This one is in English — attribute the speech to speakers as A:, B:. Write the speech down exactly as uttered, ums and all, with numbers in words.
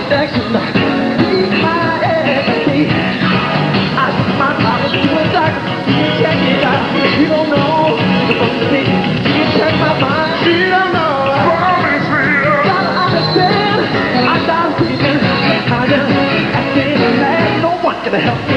A: protection. Keep my ecstasy. I took my powers to a doctor. You check it out. You don't know the supposed to be. You check my mind. You don't know. I promise you. Gotta understand. I died sleeping. I just acting mad. No one can help me.